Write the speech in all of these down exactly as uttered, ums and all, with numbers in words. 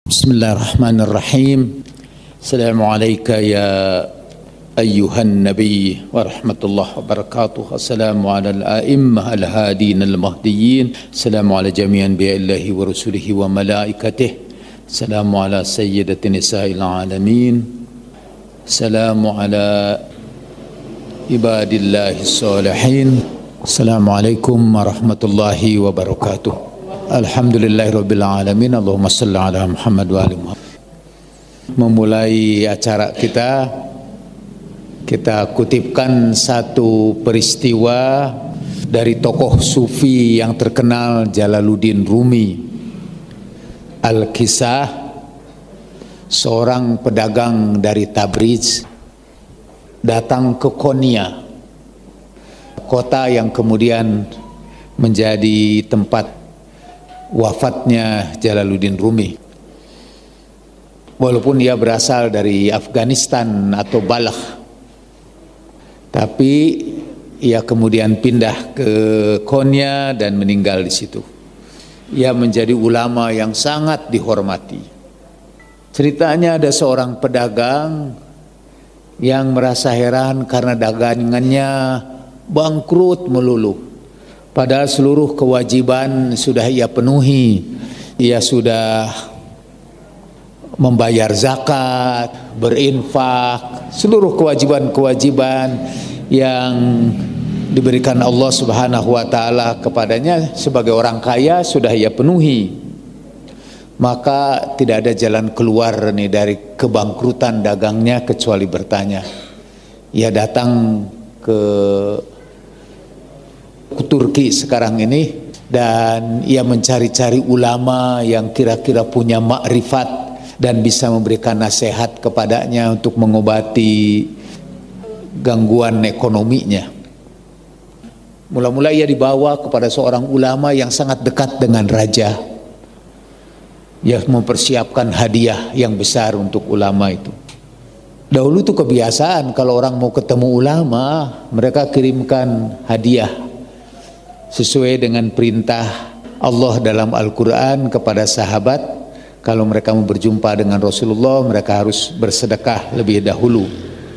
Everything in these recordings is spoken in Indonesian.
Bismillahirrahmanirrahim. Assalamualaikum ya ayyuhan nabi wa rahmatullahi wa barakatuh. Assalamu ala al-a'immah al-hadin al-mahdiyyin. Assalamu ala jami'an bi'illahi wa rusulihi wa malaikatih. Assalamu ala sayyidati nisa'il alamin. Assalamu ala ibadillahi salihin. Assalamualaikum warahmatullahi wabarakatuh. Alhamdulillahirabbil alamin. Allahumma shalli ala Muhammad wa ali Muhammad. Memulai acara kita, kita kutipkan satu peristiwa dari tokoh sufi yang terkenal Jalaluddin Rumi. Al-Kisah, seorang pedagang dari Tabriz datang ke Konya, kota yang kemudian menjadi tempat wafatnya Jalaluddin Rumi. Walaupun dia berasal dari Afghanistan atau Balakh, tapi ia kemudian pindah ke Konya dan meninggal di situ. Ia menjadi ulama yang sangat dihormati. Ceritanya ada seorang pedagang yang merasa heran karena dagangannya bangkrut melulu. Padahal seluruh kewajiban sudah ia penuhi. Ia sudah membayar zakat, berinfak, seluruh kewajiban-kewajiban yang diberikan Allah Subhanahu wa taala kepadanya sebagai orang kaya sudah ia penuhi. Maka tidak ada jalan keluar nih dari kebangkrutan dagangnya kecuali bertanya. Ia datang ke Turki sekarang ini dan ia mencari-cari ulama yang kira-kira punya makrifat dan bisa memberikan nasihat kepadanya untuk mengobati gangguan ekonominya. Mula-mula ia dibawa kepada seorang ulama yang sangat dekat dengan raja. Ia mempersiapkan hadiah yang besar untuk ulama itu. Dahulu itu kebiasaan kalau orang mau ketemu ulama, mereka kirimkan hadiah sesuai dengan perintah Allah dalam Al-Quran kepada sahabat. Kalau mereka mau berjumpa dengan Rasulullah, mereka harus bersedekah lebih dahulu.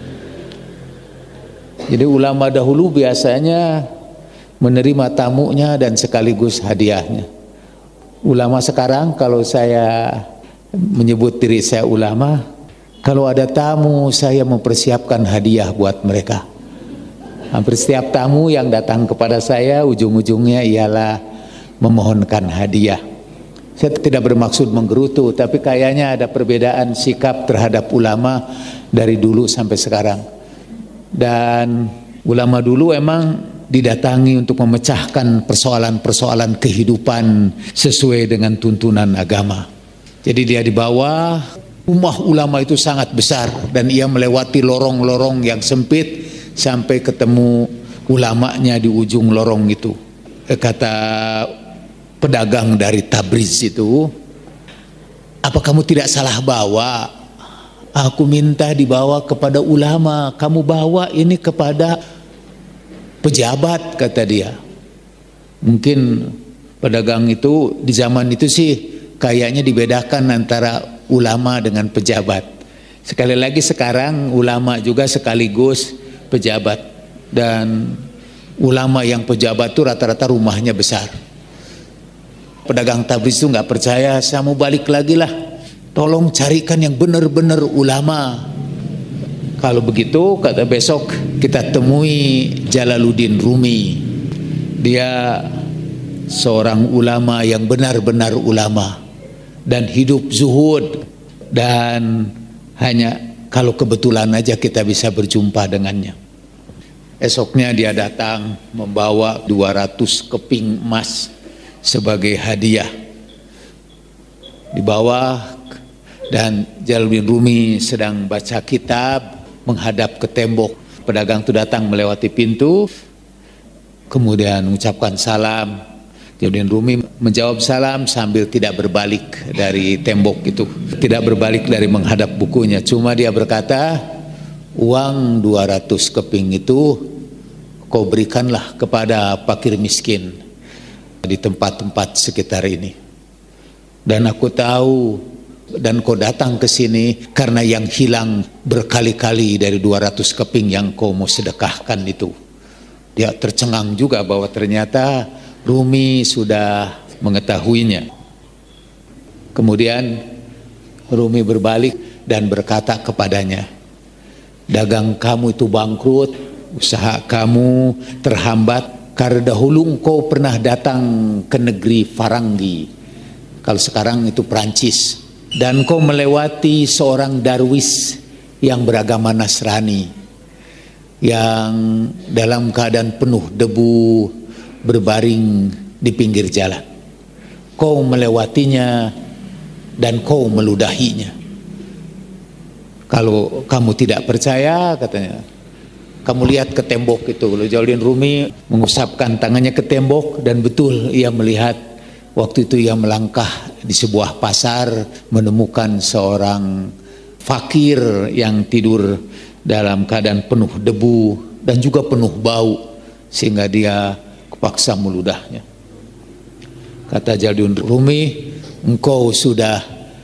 Jadi ulama dahulu biasanya menerima tamunya dan sekaligus hadiahnya. Ulama sekarang, kalau saya menyebut diri saya ulama, kalau ada tamu saya mempersiapkan hadiah buat mereka. Hampir setiap tamu yang datang kepada saya ujung-ujungnya ialah memohonkan hadiah. Saya tidak bermaksud menggerutu, tapi kayaknya ada perbedaan sikap terhadap ulama dari dulu sampai sekarang. Dan ulama dulu emang didatangi untuk memecahkan persoalan-persoalan kehidupan sesuai dengan tuntunan agama. Jadi dia dibawa, rumah ulama itu sangat besar dan ia melewati lorong-lorong yang sempit sampai ketemu ulamanya di ujung lorong itu. Kata pedagang dari Tabriz itu, apa kamu tidak salah bawa? Aku minta dibawa kepada ulama, kamu bawa ini kepada pejabat, kata dia. Mungkin pedagang itu di zaman itu sih kayaknya dibedakan antara ulama dengan pejabat. Sekali lagi sekarang ulama juga sekaligus pejabat, dan ulama yang pejabat itu rata-rata rumahnya besar. Pedagang Tabriz itu nggak percaya, saya mau balik lagi lah, tolong carikan yang benar-benar ulama. Kalau begitu, kata, besok kita temui Jalaluddin Rumi. Dia seorang ulama yang benar-benar ulama dan hidup zuhud, dan hanya kalau kebetulan aja kita bisa berjumpa dengannya. Esoknya dia datang membawa dua ratus keping emas sebagai hadiah. Dibawa, dan Jalaluddin Rumi sedang baca kitab menghadap ke tembok. Pedagang itu datang melewati pintu, kemudian mengucapkan salam. Jalaluddin Rumi menjawab salam sambil tidak berbalik dari tembok itu, tidak berbalik dari menghadap bukunya. Cuma dia berkata, uang dua ratus keping itu kau berikanlah kepada fakir miskin di tempat-tempat sekitar ini. Dan aku tahu dan kau datang ke sini karena yang hilang berkali-kali dari dua ratus keping yang kau mau sedekahkan itu. Dia tercengang juga bahwa ternyata Rumi sudah mengetahuinya. Kemudian Rumi berbalik dan berkata kepadanya, dagang kamu itu bangkrut, usaha kamu terhambat karena dahulu engkau pernah datang ke negeri Farangi, kalau sekarang itu Perancis, dan kau melewati seorang darwis yang beragama Nasrani yang dalam keadaan penuh debu berbaring di pinggir jalan. Kau melewatinya dan kau meludahinya. Kalau kamu tidak percaya, katanya, kamu lihat ke tembok itu. Lalu Jalaluddin Rumi mengusapkan tangannya ke tembok, dan betul ia melihat waktu itu ia melangkah di sebuah pasar menemukan seorang fakir yang tidur dalam keadaan penuh debu dan juga penuh bau, sehingga dia kepaksa meludahnya. Kata Jalaluddin Rumi, engkau sudah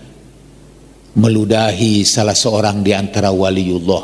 meludahi salah seorang di antara waliullah.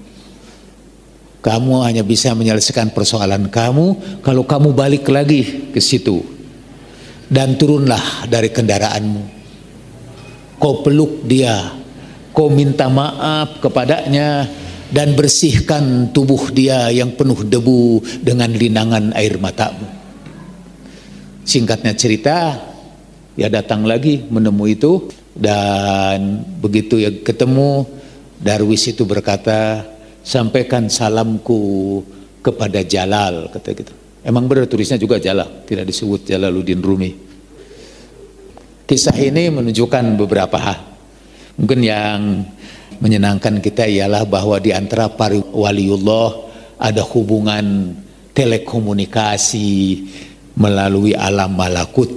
Kamu hanya bisa menyelesaikan persoalan kamu kalau kamu balik lagi ke situ dan turunlah dari kendaraanmu. Kau peluk dia, kau minta maaf kepadanya, dan bersihkan tubuh dia yang penuh debu dengan linangan air matamu. Singkatnya cerita, dia datang lagi menemui itu, dan begitu ya ketemu, darwis itu berkata, sampaikan salamku kepada Jalal, kata gitu. Emang benar tulisnya juga Jalal, tidak disebut Jalaluddin Rumi. Kisah ini menunjukkan beberapa hal. Mungkin yang menyenangkan kita ialah bahwa di antara para waliullah ada hubungan telekomunikasi melalui alam malakut.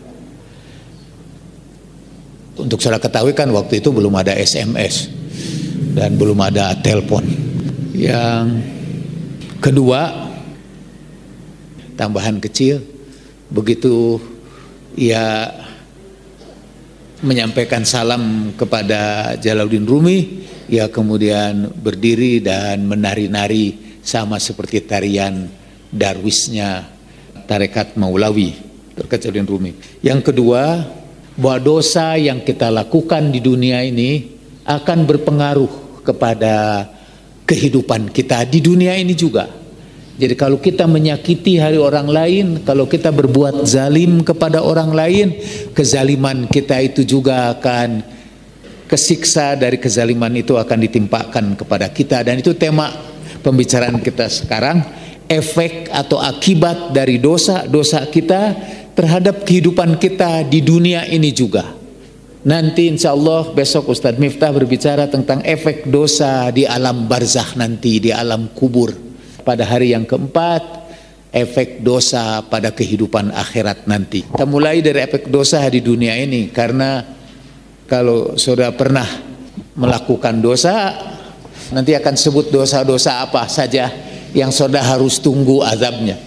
Untuk saudara ketahui kan waktu itu belum ada S M S dan belum ada telepon. Yang kedua, tambahan kecil, begitu ia menyampaikan salam kepada Jalaluddin Rumi, ia kemudian berdiri dan menari-nari sama seperti tarian darwisnya tarekat Maulawi, tarekat Jalaluddin Rumi. Yang kedua, bahwa dosa yang kita lakukan di dunia ini akan berpengaruh kepada kehidupan kita di dunia ini juga. Jadi kalau kita menyakiti hari orang lain, kalau kita berbuat zalim kepada orang lain, kezaliman kita itu juga akan, kesiksa dari kezaliman itu akan ditimpakan kepada kita. Dan itu tema pembicaraan kita sekarang, efek atau akibat dari dosa-dosa kita terhadap kehidupan kita di dunia ini juga. Nanti insya Allah besok Ustadz Miftah berbicara tentang efek dosa di alam barzakh nanti, di alam kubur. Pada hari yang keempat, efek dosa pada kehidupan akhirat nanti. Kita mulai dari efek dosa di dunia ini, karena kalau saudara pernah melakukan dosa, nanti akan sebut dosa-dosa apa saja yang saudara harus tunggu azabnya.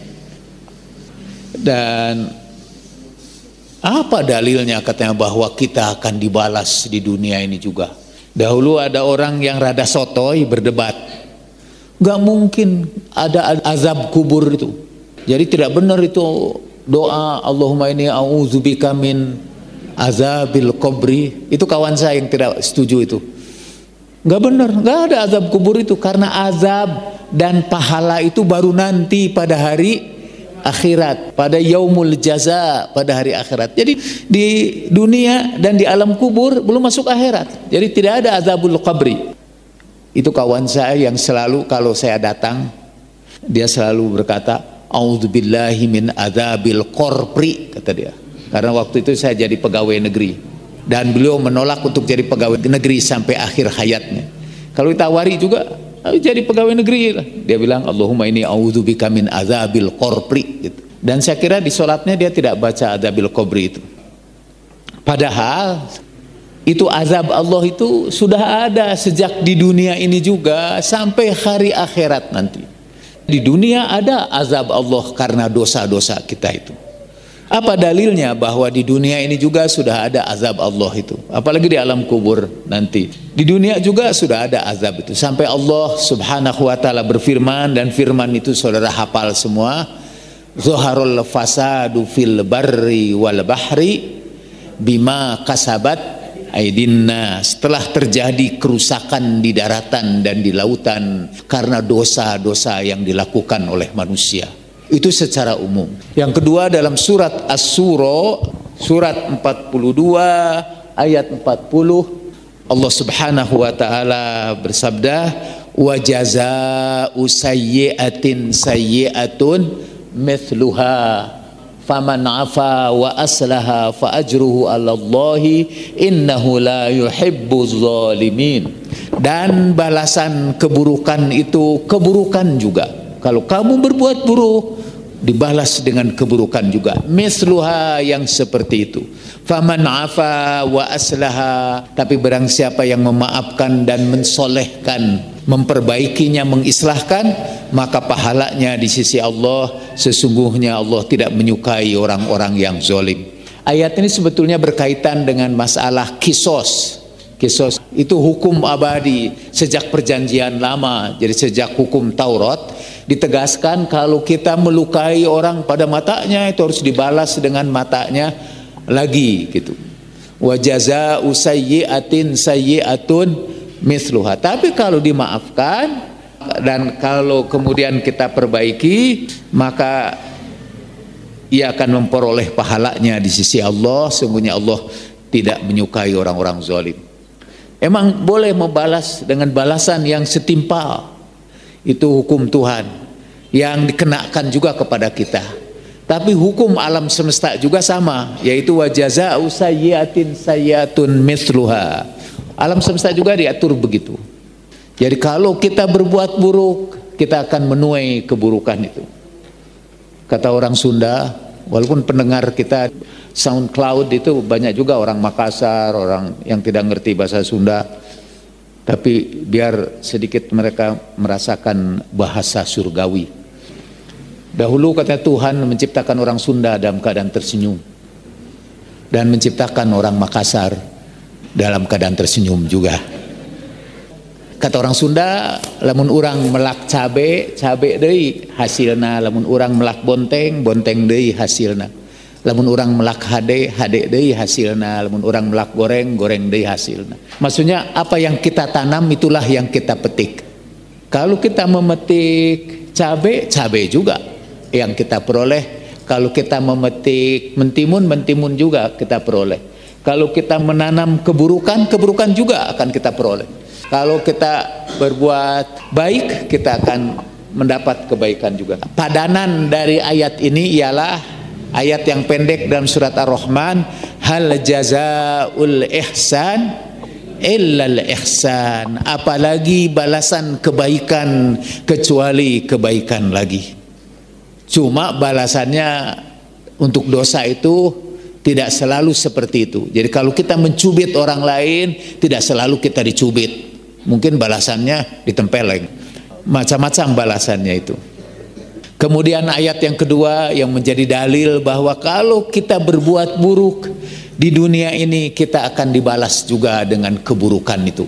Dan apa dalilnya katanya bahwa kita akan dibalas di dunia ini juga. Dahulu ada orang yang rada sotoy berdebat, gak mungkin ada azab kubur itu. Jadi tidak benar itu doa Allahumma inni a'udzubika min azabil qabri. Itu kawan saya yang tidak setuju itu. Gak benar, gak ada azab kubur itu, karena azab dan pahala itu baru nanti pada hari akhirat, pada yaumul jaza, pada hari akhirat. Jadi di dunia dan di alam kubur belum masuk akhirat. Jadi tidak ada azabul qabri. Itu kawan saya yang selalu kalau saya datang, dia selalu berkata, a'udzubillahi min adzabil qorpri, kata dia. Karena waktu itu saya jadi pegawai negeri, dan beliau menolak untuk jadi pegawai negeri sampai akhir hayatnya. Kalau ditawari juga, jadi pegawai negeri, dia bilang, Allahumma inni a'udzubika min adzabil qorpri, gitu. Dan saya kira di sholatnya dia tidak baca adzabil qabri itu. Padahal itu azab Allah itu sudah ada sejak di dunia ini juga sampai hari akhirat nanti. Di dunia ada azab Allah karena dosa-dosa kita itu. Apa dalilnya bahwa di dunia ini juga sudah ada azab Allah itu? Apalagi di alam kubur nanti. Di dunia juga sudah ada azab itu. Sampai Allah Subhanahu wa taala berfirman, dan firman itu saudara hafal semua. Zaharul fasadu fil barri wal bahri bima kasabat aidinna. Setelah terjadi kerusakan di daratan dan di lautan karena dosa-dosa yang dilakukan oleh manusia. Itu secara umum. Yang kedua, dalam surat As-Sura, surat empat puluh dua ayat empat puluh, Allah Subhanahu wa taala bersabda, wa jazaa'u sayyi'atin sayyi'atun mithluha faman 'afa wa aslaha fa ajruhu 'alallahi innahu la yuhibbuz zalimin. Dan balasan keburukan itu keburukan juga. Kalau kamu berbuat buruk, dibalas dengan keburukan juga. Misluha, yang seperti itu. Faman afa wa aslaha, tapi barang siapa yang memaafkan dan mensolehkan, memperbaikinya, mengislahkan, maka pahalanya di sisi Allah, sesungguhnya Allah tidak menyukai orang-orang yang zalim. Ayat ini sebetulnya berkaitan dengan masalah kisos. Kisos itu hukum abadi sejak perjanjian lama. Jadi sejak hukum Taurat ditegaskan kalau kita melukai orang pada matanya, itu harus dibalas dengan matanya lagi gitu. Wa jazaa'u sayyi'atin sayyi'atun mithluha. Tapi kalau dimaafkan dan kalau kemudian kita perbaiki, maka ia akan memperoleh pahalanya di sisi Allah. Sungguhnya Allah tidak menyukai orang-orang zalim. Emang boleh membalas dengan balasan yang setimpal. Itu hukum Tuhan yang dikenakan juga kepada kita. Tapi hukum alam semesta juga sama, yaitu wa jazaa'u sayyi'atin sayyi'atun mithluha. Alam semesta juga diatur begitu. Jadi kalau kita berbuat buruk, kita akan menuai keburukan itu. Kata orang Sunda, walaupun pendengar kita SoundCloud itu banyak juga orang Makassar, orang yang tidak ngerti bahasa Sunda, tapi biar sedikit mereka merasakan bahasa surgawi. Dahulu kata Tuhan menciptakan orang Sunda dalam keadaan tersenyum, dan menciptakan orang Makassar dalam keadaan tersenyum juga. Kata orang Sunda, lamun orang melak cabe, cabe deui hasilna, lamun orang melak bonteng, bonteng deui hasilna. Lamun orang melak hade, hade deui hasilna, lamun orang melak goreng, goreng deui hasilna. Maksudnya apa yang kita tanam itulah yang kita petik. Kalau kita memetik cabe, cabe juga yang kita peroleh. Kalau kita memetik mentimun, mentimun juga kita peroleh. Kalau kita menanam keburukan, keburukan juga akan kita peroleh. Kalau kita berbuat baik, kita akan mendapat kebaikan juga. Padanan dari ayat ini ialah ayat yang pendek dalam surat Ar-Rahman, hal jazaa'ul ihsan illal ihsan. Apalagi balasan kebaikan kecuali kebaikan lagi. Cuma balasannya untuk dosa itu tidak selalu seperti itu. Jadi kalau kita mencubit orang lain, tidak selalu kita dicubit. Mungkin balasannya ditempeleng. Macam-macam balasannya itu. Kemudian ayat yang kedua yang menjadi dalil bahwa kalau kita berbuat buruk di dunia ini, kita akan dibalas juga dengan keburukan itu.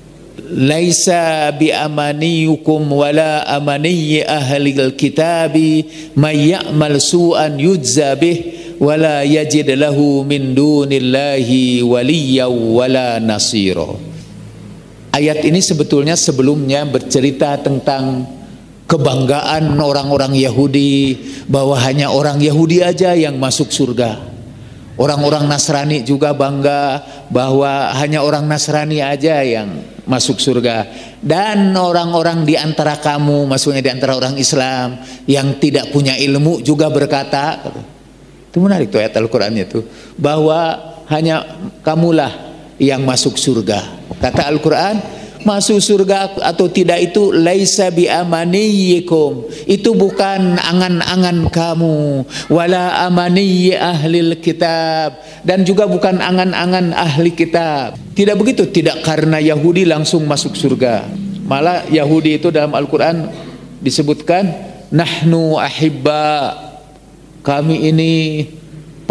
Laisa bi amaniyukum wala amaniyyi ahlil kitabi may ya'mal su'an yujza bih wala yajid lahu min dunillahi waliyyan wala nasira. Ayat ini sebetulnya sebelumnya bercerita tentang kebanggaan orang-orang Yahudi bahwa hanya orang Yahudi aja yang masuk surga. Orang-orang Nasrani juga bangga bahwa hanya orang Nasrani aja yang masuk surga. Dan orang-orang di antara kamu, maksudnya di antara orang Islam yang tidak punya ilmu juga berkata, itu menarik tuh ayat Al-Qur'annya itu, bahwa hanya kamulah yang masuk surga. Kata Al-Quran, masuk surga atau tidak itu laisa bi amaniyikum, itu bukan angan-angan kamu, wala amaniyi ahlil kitab, dan juga bukan angan-angan ahli kitab. Tidak begitu, tidak karena Yahudi langsung masuk surga. Malah Yahudi itu dalam Al-Quran disebutkan nahnu ahibba, kami ini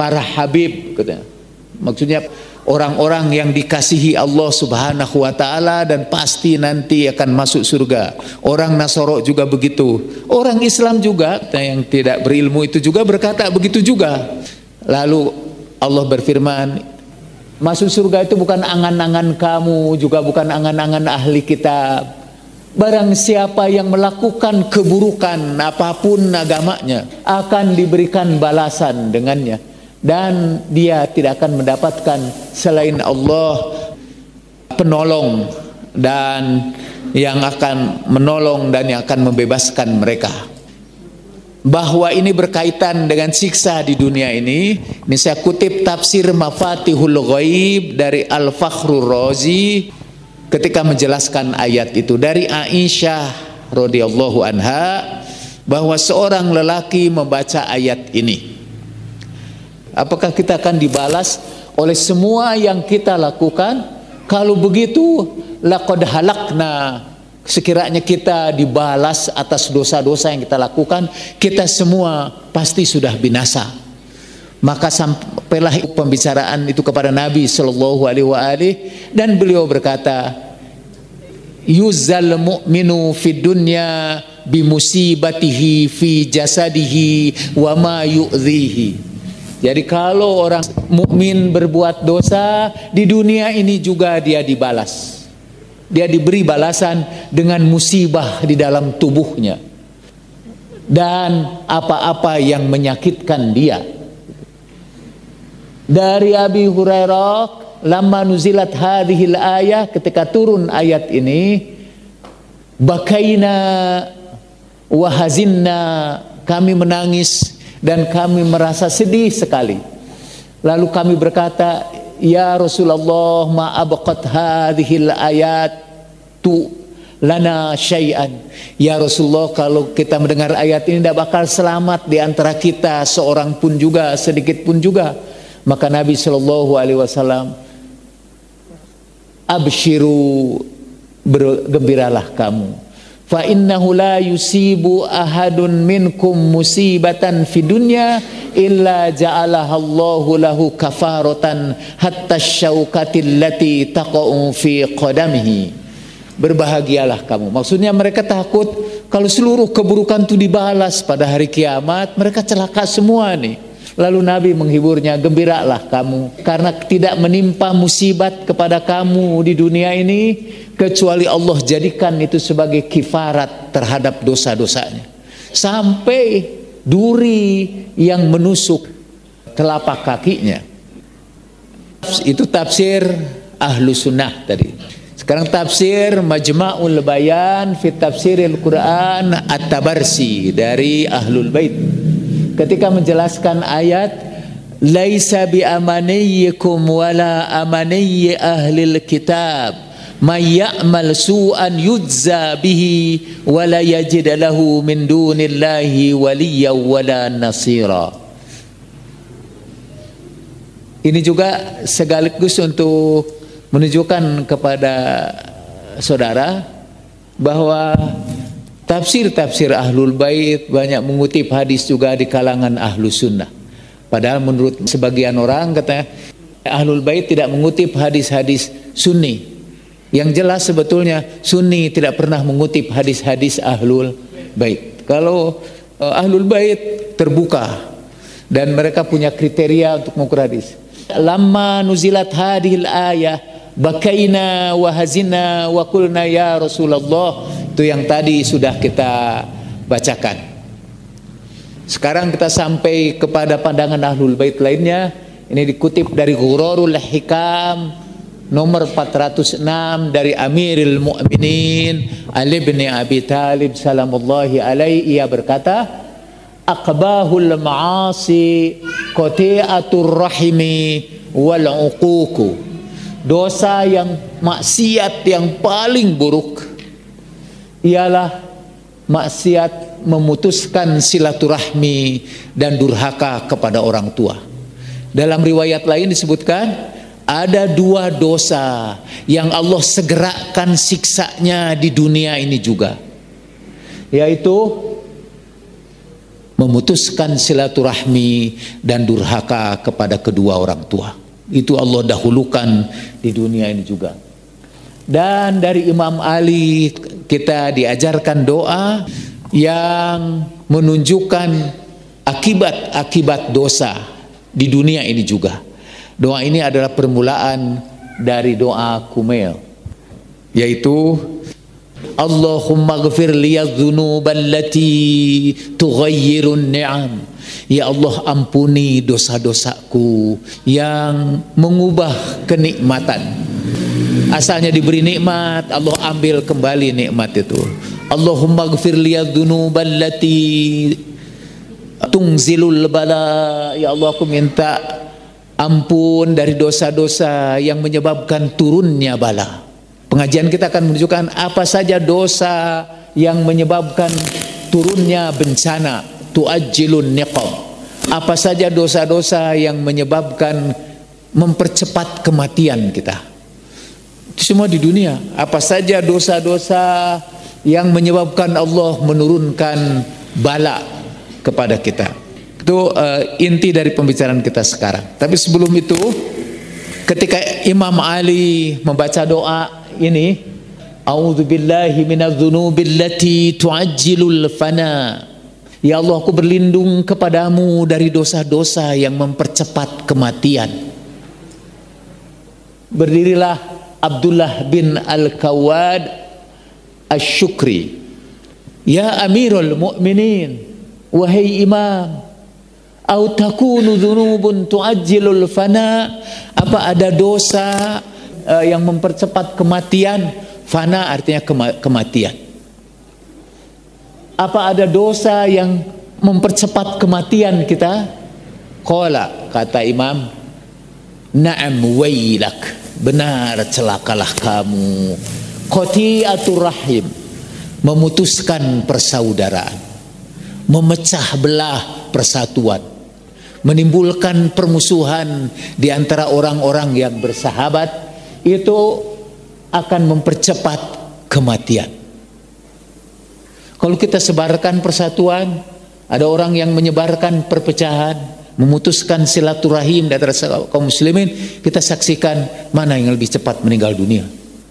para habib, katanya. Maksudnya orang-orang yang dikasihi Allah Subhanahu wa taala dan pasti nanti akan masuk surga. Orang Nasoro juga begitu. Orang Islam juga yang tidak berilmu itu juga berkata begitu juga. Lalu Allah berfirman, masuk surga itu bukan angan-angan kamu, juga bukan angan-angan ahli kitab. Barang siapa yang melakukan keburukan apapun agamanya akan diberikan balasan dengannya. Dan dia tidak akan mendapatkan selain Allah penolong dan yang akan menolong dan yang akan membebaskan mereka. Bahwa ini berkaitan dengan siksa di dunia ini. Ini saya kutip tafsir Mafatihul Ghaib dari Al-Fakhrur Razi ketika menjelaskan ayat itu dari Aisyah radhiyallahu anha, bahwa seorang lelaki membaca ayat ini. Apakah kita akan dibalas oleh semua yang kita lakukan? Kalau begitu, laqad halakna, sekiranya kita dibalas atas dosa-dosa yang kita lakukan, kita semua pasti sudah binasa. Maka sampailah pembicaraan itu kepada Nabi Shallallahu Alaihi Wasallam dan beliau berkata, yuzal mu'minu fid dunya bimusibatihi fi jasadihi wa ma yu'dhihi. Jadi kalau orang mukmin berbuat dosa di dunia ini juga dia dibalas. Dia diberi balasan dengan musibah di dalam tubuhnya dan apa-apa yang menyakitkan dia. Dari Abi Hurairah, lamma nuzilat hadhil ayah, ketika turun ayat ini, bakaina wa hazinna, kami menangis dan kami merasa sedih sekali. Lalu kami berkata, ya Rasulullah, ma abqat hadhil ayat tu lana syai'an. Ya Rasulullah, kalau kita mendengar ayat ini tidak bakal selamat di antara kita seorang pun juga, sedikit pun juga. Maka Nabi Shallallahu Alaihi Wasallam, abshiru, bergembiralah kamu. Fa innahu la yusibu ahadun minkum musibatan fi dunya illa ja'alaha Allahu lahu kafaratan hatta syaukatil lati taqa'u fi qadamihi. Berbahagialah kamu. Maksudnya mereka takut kalau seluruh keburukan itu dibalas pada hari kiamat, mereka celaka semua nih. Lalu Nabi menghiburnya, gembiralah kamu karena tidak menimpa musibat kepada kamu di dunia ini kecuali Allah jadikan itu sebagai kifarat terhadap dosa-dosanya. Sampai duri yang menusuk telapak kakinya. Itu tafsir Ahlu Sunnah tadi. Sekarang tafsir Majma'ul Bayan fi Tafsiril Quran At-Tabarsi dari Ahlul Bait. Ketika menjelaskan ayat laisa bi amaniyikum wala amaniyi ahlil kitab may ya'mal su'an yujza bihi wala yajid lahu min dunillahi waliyyan wala nasira. Ini juga sekaligus untuk menunjukkan kepada saudara bahwa tafsir-tafsir Ahlul Bait banyak mengutip hadis juga di kalangan Ahlu Sunnah. Padahal menurut sebagian orang katanya Ahlul Bait tidak mengutip hadis-hadis Sunni. Yang jelas sebetulnya Sunni tidak pernah mengutip hadis-hadis Ahlul Bait. Kalau uh, Ahlul Bait terbuka dan mereka punya kriteria untuk mengukur hadis. Lamma nuzilat hadhil ayah bakaina wa hazina wa qulna ya Rasulullah. Itu yang tadi sudah kita bacakan. Sekarang kita sampai kepada pandangan Ahlul Bait lainnya. Ini dikutip dari Ghurarul Hikam nomor empat ratus enam dari Amirul Mukminin Ali bin Abi Thalib salamullahi alaihi. Ia berkata, aqbahul ma'asi qati'atur rahimi wal uququ. Dosa yang maksiat yang paling buruk ialah maksiat memutuskan silaturahmi dan durhaka kepada orang tua. Dalam riwayat lain disebutkan ada dua dosa yang Allah segerakan siksanya di dunia ini juga, yaitu memutuskan silaturahmi dan durhaka kepada kedua orang tua. Itu Allah dahulukan di dunia ini juga. Dan dari Imam Ali kita diajarkan doa yang menunjukkan akibat-akibat dosa di dunia ini juga. Doa ini adalah permulaan dari doa Kumail, yaitu Allahumma ghfir liyadh-dhunuballati tughayyirun ni'am. Ya Allah, ampuni dosa-dosaku yang mengubah kenikmatan. Asalnya diberi nikmat, Allah ambil kembali nikmat itu. Allahumma ghfir liyadh-dhunuballati tungzilul bala. Ya Allah, aku minta ampun dari dosa-dosa yang menyebabkan turunnya bala. Pengajian kita akan menunjukkan apa saja dosa yang menyebabkan turunnya bencana, tuajjilun niqam. Apa saja dosa-dosa yang menyebabkan mempercepat kematian kita. Itu semua di dunia. Apa saja dosa-dosa yang menyebabkan Allah menurunkan bala kepada kita. Itu uh, inti dari pembicaraan kita sekarang. Tapi sebelum itu, ketika Imam Ali membaca doa ini, a'udzubillahi minadz-dzunubillati tu'ajjilul fana. Ya Allah, aku berlindung kepadamu dari dosa-dosa yang mempercepat kematian. Berdirilah Abdullah bin Al-Kawad Asy-Syukri. Ya Amirul Mukminin, wahai imam, au takunu dzunubun tu'ajjilul fana. Apa ada dosa uh, yang mempercepat kematian? Fana artinya kema kematian. Apa ada dosa yang mempercepat kematian kita? Qala, kata imam, na'am wailak. Benar, celakalah kamu. Qati'atur rahim, memutuskan persaudaraan, memecah belah persatuan, menimbulkan permusuhan di antara orang-orang yang bersahabat. Itu akan mempercepat kematian. Kalau kita sebarkan persatuan, ada orang yang menyebarkan perpecahan, memutuskan silaturahim di antara kaum muslimin, kita saksikan mana yang lebih cepat meninggal dunia.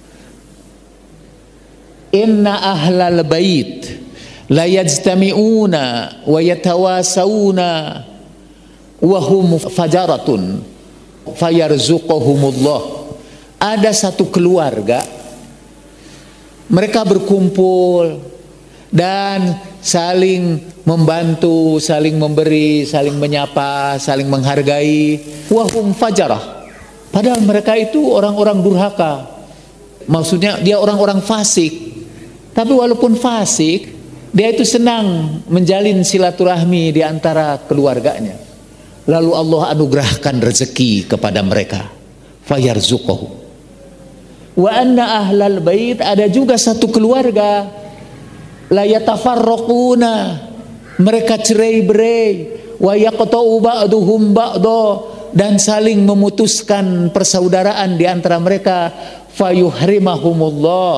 Inna ahlal bait la yajtami'una wa yatawasawna wa hum fajaratun fayarzuquhumullah. Ada satu keluarga, mereka berkumpul dan saling membantu, saling memberi, saling menyapa, saling menghargai. Wahum fajarah, padahal mereka itu orang-orang durhaka. Maksudnya dia orang-orang fasik. Tapi walaupun fasik, dia itu senang menjalin silaturahmi di antara keluarganya. Lalu Allah anugerahkan rezeki kepada mereka. Fayarzuquhum. Wa anna ahlal bait, ada juga satu keluarga, la yatafarraquna, mereka cerai-berai, wa yaqta'u ba'duhum ba'da, dan saling memutuskan persaudaraan di antara mereka. Fayuhrimahumullah,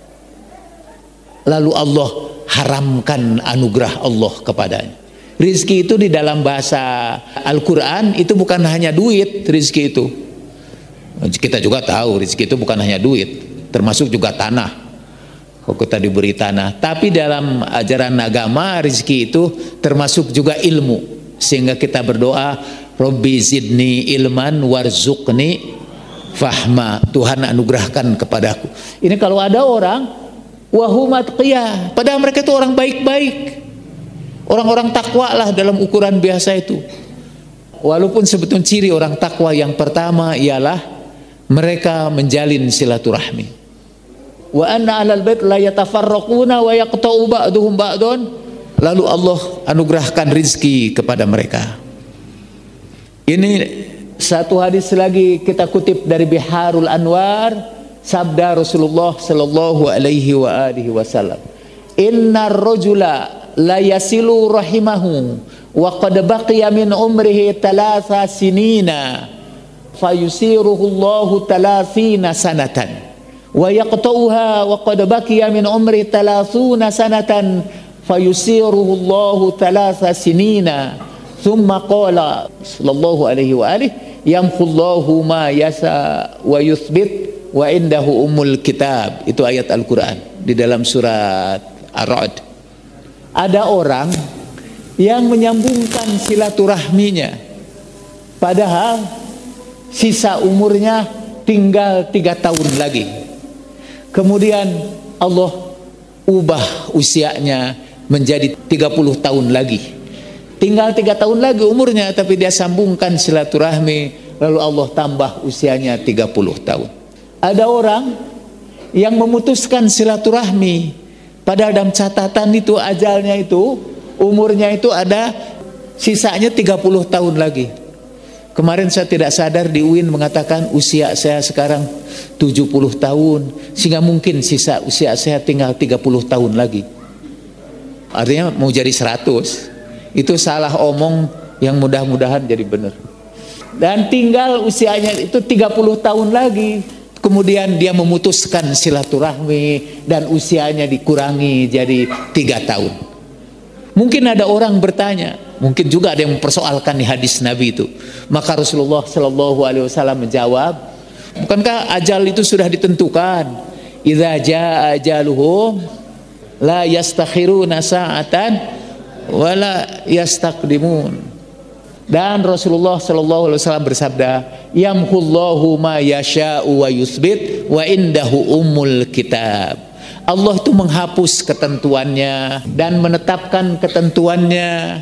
lalu Allah haramkan anugerah Allah kepadanya. Rizki itu di dalam bahasa Al-Quran itu bukan hanya duit. Rizki itu kita juga tahu, rizki itu bukan hanya duit, termasuk juga tanah. Kalau kita diberi tanah, tapi dalam ajaran agama rizki itu termasuk juga ilmu. Sehingga kita berdoa, Rabbi zidni ilman warzuqni fahma. Tuhan anugerahkan kepadaku. Ini kalau ada orang wahumat qiyah, padahal mereka itu orang baik-baik, orang-orang takwa lah dalam ukuran biasa itu. Walaupun sebetulnya ciri orang takwa yang pertama ialah mereka menjalin silaturahmi. Wa anna ahlal bait la yatafarraquna wa yaqta'u ba'duhum ba'dun. Lalu Allah anugerahkan rizki kepada mereka. Ini satu hadis lagi kita kutip dari Biharul Anwar, sabda Rasulullah sallallahu alaihi wa alihi wasallam. Innar rajula la yasilu rahimahu wa qad baqiya min umrihi thalatha sinina fayusiruhu Allahu thalathina sanatan wa yaqta'uha wa qad baqiya min umri thalathuna sanatan fayusiruhu Allahu thalatha sinina thumma qala sallallahu alaihi wa alihi yamhullahu ma yasa wa yuthbit wa indahu ummul kitab. Itu ayat Al-Quran di dalam surat Ar-Ra'd. Ada orang yang menyambungkan silaturahminya padahal sisa umurnya tinggal tiga tahun lagi. Kemudian Allah ubah usianya menjadi tiga puluh tahun lagi. Tinggal tiga tahun lagi umurnya, tapi dia sambungkan silaturahmi, lalu Allah tambah usianya tiga puluh tahun. Ada orang yang memutuskan silaturahmi, padahal dalam catatan itu ajalnya itu, umurnya itu ada sisanya tiga puluh tahun lagi. Kemarin saya tidak sadar di U I N mengatakan usia saya sekarang tujuh puluh tahun, sehingga mungkin sisa usia saya tinggal tiga puluh tahun lagi. Artinya mau jadi seratus. Itu salah omong yang mudah-mudahan jadi benar. Dan tinggal usianya itu tiga puluh tahun lagi. Kemudian dia memutuskan silaturahmi dan usianya dikurangi jadi tiga tahun. Mungkin ada orang bertanya, mungkin juga ada yang mempersoalkan di hadis Nabi itu. Maka Rasulullah Shallallahu Alaihi Wasallam menjawab, bukankah ajal itu sudah ditentukan? Idza jaa ajaluhum la yastakhiruna sa'atan wa la yastaqdimun. Dan Rasulullah Shallallahu Alaihi Wasallam bersabda, yamhullahu ma yasha'u wa yuthbit wa indahu ummul kitab. Allah itu menghapus ketentuannya dan menetapkan ketentuannya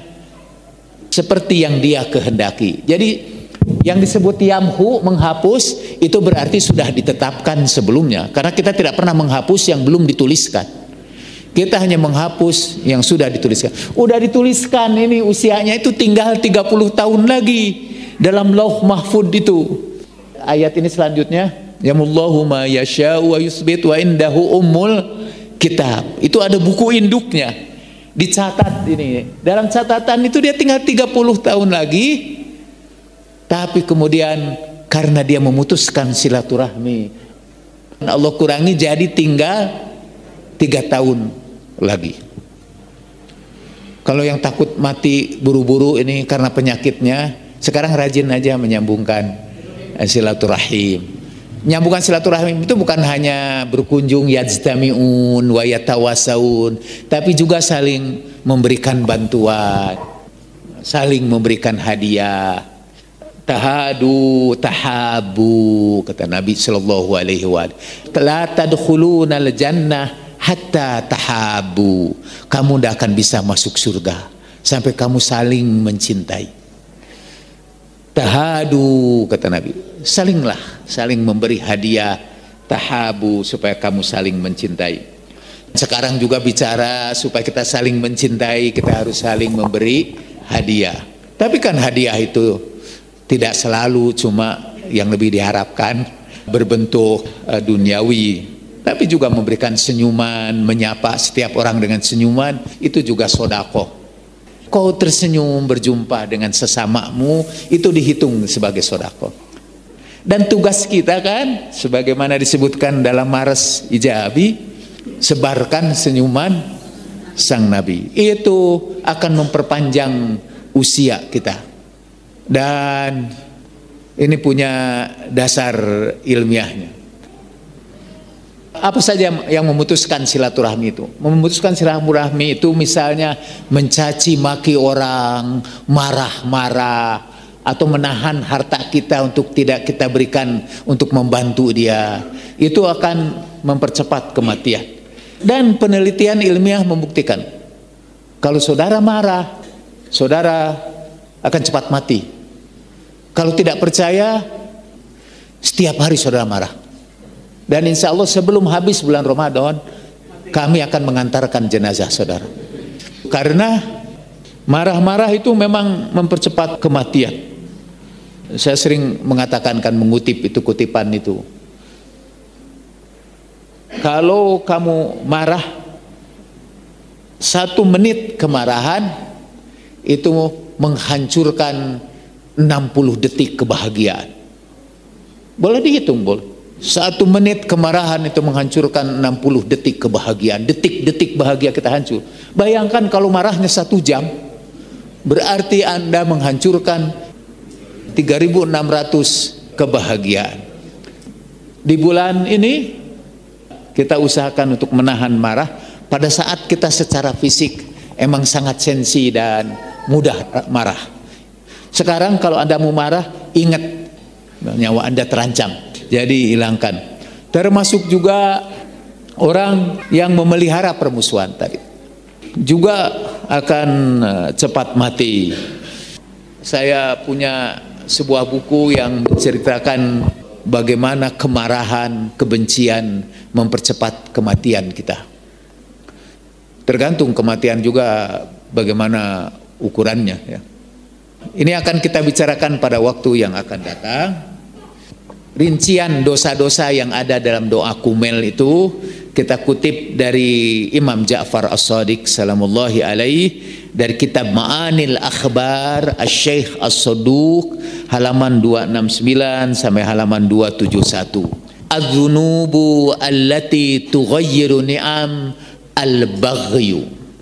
seperti yang dia kehendaki. Jadi yang disebut yamhu, menghapus, itu berarti sudah ditetapkan sebelumnya. Karena kita tidak pernah menghapus yang belum dituliskan. Kita hanya menghapus yang sudah dituliskan. Udah dituliskan ini usianya itu tinggal tiga puluh tahun lagi dalam lauh mahfud itu. Ayat ini selanjutnya, yamullahu ma yasha'u wa yusbit wa indahu ummul kitab. Itu ada buku induknya, dicatat ini. Dalam catatan itu dia tinggal tiga puluh tahun lagi, tapi kemudian karena dia memutuskan silaturahmi, Allah kurangi jadi tinggal tiga tahun lagi. Kalau yang takut mati buru-buru ini karena penyakitnya, sekarang rajin aja menyambungkan silaturahim. Menyambungkan silaturahim itu bukan hanya berkunjung yajtami'un wa yatawasaun, tapi juga saling memberikan bantuan, saling memberikan hadiah. Tahadu tahabu, kata Nabi sallallahu alaihi wasallam, la tadkhulunal jannah hatta tahabu. Kamu tidak akan bisa masuk surga sampai kamu saling mencintai. Tahadu, kata Nabi, salinglah, saling memberi hadiah, tahabu, supaya kamu saling mencintai. Sekarang juga bicara supaya kita saling mencintai, kita harus saling memberi hadiah. Tapi kan hadiah itu tidak selalu cuma yang lebih diharapkan berbentuk uh, duniawi, tapi juga memberikan senyuman, menyapa setiap orang dengan senyuman, itu juga sedekah. Kau tersenyum berjumpa dengan sesamamu, itu dihitung sebagai sedekah. Dan tugas kita kan, sebagaimana disebutkan dalam Maras Ijabi, sebarkan senyuman sang Nabi. Itu akan memperpanjang usia kita. Dan ini punya dasar ilmiahnya. Apa saja yang memutuskan silaturahmi itu? Memutuskan silaturahmi itu misalnya mencaci maki orang, marah-marah, atau menahan harta kita untuk tidak kita berikan untuk membantu dia. Itu akan mempercepat kematian. Dan penelitian ilmiah membuktikan, kalau saudara marah, saudara akan cepat mati. Kalau tidak percaya, setiap hari saudara marah. Dan insya Allah sebelum habis bulan Ramadan, kami akan mengantarkan jenazah saudara. Karena marah-marah itu memang mempercepat kematian. Saya sering mengatakan, kan mengutip itu kutipan itu. Kalau kamu marah, satu menit kemarahan itu menghancurkan enam puluh detik kebahagiaan. Boleh dihitung, boleh. Satu menit kemarahan itu menghancurkan enam puluh detik kebahagiaan. Detik-detik bahagia kita hancur. Bayangkan kalau marahnya satu jam, berarti Anda menghancurkan tiga ribu enam ratus kebahagiaan. Di bulan ini kita usahakan untuk menahan marah. Pada saat kita secara fisik emang sangat sensi dan mudah marah. Sekarang kalau Anda mau marah, ingat nyawa Anda terancam. Jadi hilangkan. Termasuk juga orang yang memelihara permusuhan tadi juga akan cepat mati. Saya punya sebuah buku yang menceritakan bagaimana kemarahan, kebencian mempercepat kematian kita. Tergantung kematian juga bagaimana ukurannya ya. Ini akan kita bicarakan pada waktu yang akan datang. Rincian dosa-dosa yang ada dalam doa kumel itu kita kutip dari Imam Ja'far As-Shadiq salamullahi alaihi dari kitab Ma'anil Akhbar Asy-Syaikh As-Saduq halaman dua ratus enam puluh sembilan sampai halaman dua ratus tujuh puluh satu. Az-dzunubu allati tughayyiru ni'am al-baghyu.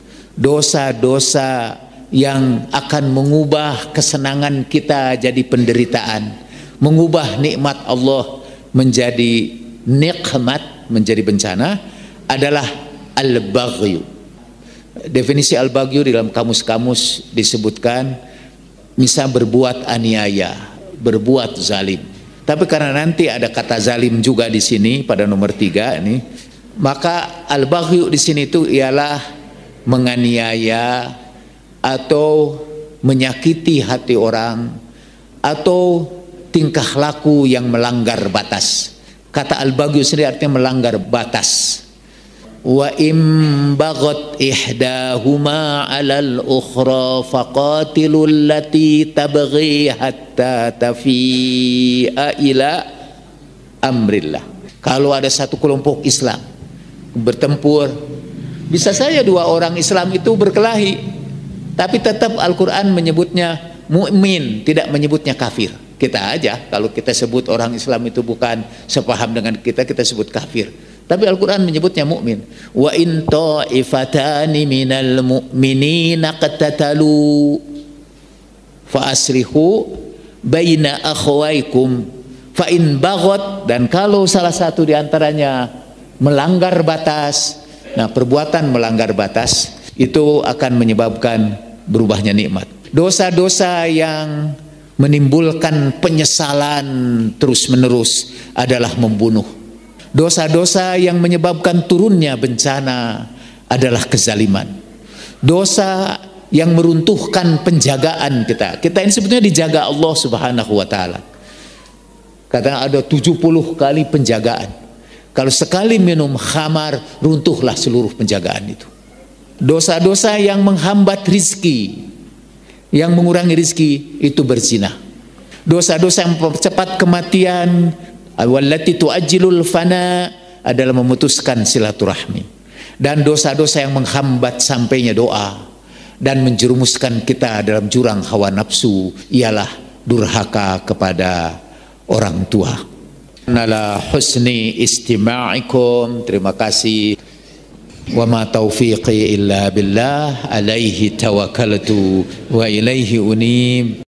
Dosa-dosa yang akan mengubah kesenangan kita jadi penderitaan, mengubah nikmat Allah menjadi nikmat, menjadi bencana adalah al-baghyu. Definisi al-baghyu dalam kamus-kamus disebutkan misal berbuat aniaya, berbuat zalim. Tapi karena nanti ada kata zalim juga di sini pada nomor tiga ini, maka al-baghyu di sini itu ialah menganiaya atau menyakiti hati orang atau tingkah laku yang melanggar batas. Kata al-baghyu sendiri artinya melanggar batas. Wa im baghat ihdahuma 'alal ukhra faqatilul lati tabghi hatta tafi'a ila amrillah. Kalau ada satu kelompok Islam bertempur, bisa saja dua orang Islam itu berkelahi, tapi tetap Al-Quran menyebutnya mukmin, tidak menyebutnya kafir. Kita aja kalau kita sebut orang Islam itu bukan sepaham dengan kita, kita sebut kafir. Tapi Al-Quran menyebutnya mukmin. Wa in ta'ifatani minal mu'minina qatatalu fa aslihu baina akhwaikum fa in baghat, dan kalau salah satu di antaranya melanggar batas, nah perbuatan melanggar batas itu akan menyebabkan berubahnya nikmat. Dosa-dosa yang menimbulkan penyesalan terus-menerus adalah membunuh. Dosa-dosa yang menyebabkan turunnya bencana adalah kezaliman. Dosa yang meruntuhkan penjagaan kita. Kita ini sebetulnya dijaga Allah Subhanahu wa taala. Kadang ada tujuh puluh kali penjagaan. Kalau sekali minum khamar, runtuhlah seluruh penjagaan itu. Dosa-dosa yang menghambat rizki, yang mengurangi rizki, itu berzina. Dosa-dosa yang mempercepat kematian, wallati tuajjilul fana, adalah memutuskan silaturahmi. Dan dosa-dosa yang menghambat sampainya doa dan menjerumuskan kita dalam jurang hawa nafsu ialah durhaka kepada orang tua. Nala husni istima'ikum, terima kasih. Wa ma taufiqi illa billah, alaihi tawakkaltu wa ilaihi unib.